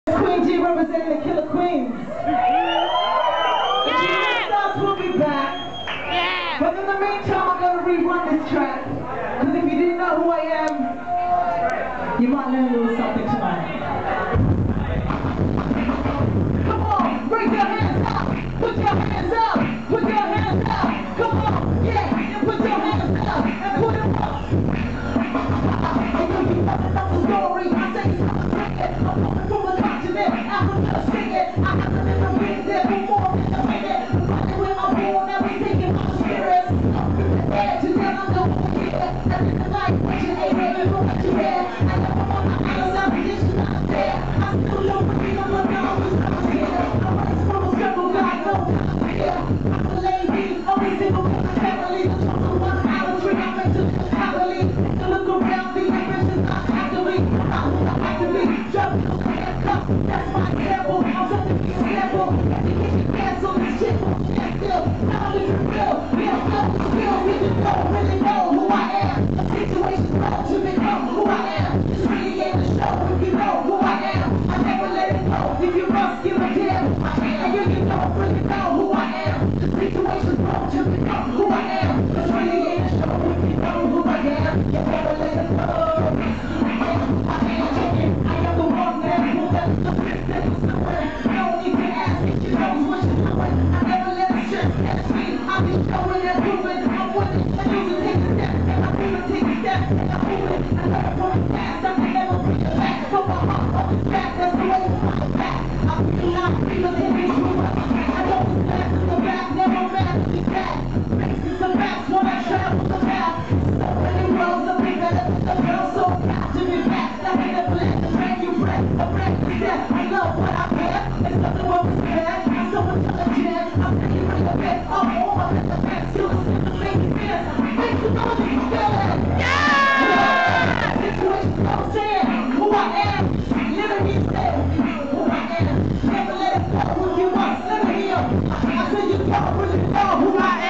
Queen G representing the Killer Queens. Yeah! Stars will be back. Yeah! But in the meantime, I'm going to rerun this track. Because if you didn't know who I am, you might learn a little something tonight. Come on, raise your hands up. Put your hands up. Put your hands up. Come on, yeah. And put your hands up. And put them up. And if you want to know the story, I say it's not a cricket. I'm coming from the continent. Africa, sing it. I have to live a bit there for more than a minute. The body where I'm born, everything in my spirit. Up in the air, to tell I'm the one here. And in the night, what you ate, baby, from what you had. And I'm on my other side, but this is not there. I still don't believe I'm a girl who's not here. I'm raised from a circle, God knows I'm here. I'm a lady, only single from the family. The chosen one out of tree, I'm into this family. To look around, the ambitions not actively. I'm not who I like to be. Jumping on the handcuffs, that's my example. I'm something to be a sample. Education cancel, this shit won't stand still. Now I'm living real, yeah, I'm still if you don't really know who I am. The situation's wrong to become who I am. This really ain't the show if you know who I am. I never let it go. If you must give a damn, and you don't really know who I am. The situation's wrong to become who I am. This really ain't the show if you know who I am. You never let it go. I am the one man who left the business somewhere. No need to ask if you know what you're doing. I never let it stress catch me. I be showing and proving I'm winning. I usually take a step, and I'm even take a step, and I'm moving. I learn from the past, I can never bring it back. But my heart always back, that's the way I'm back. I feel like people take me through it. I don't stand in the back, never mad to be back. Faces the facts when I travel the path. So many roads up in better than the girl, so proud to be back. Like in the black, the brand new breath, a brand new step. I love what I wear, it's nothing but respect. I'm so much on the jet, I'm ready to the best. I'm over at the best, you listen to me, yes. Make you know that you feel it. Yeah! Situation's so sad, who I am. Living these days, who I am. Never let it go if you want, let me hear. I say you don't really know who I am.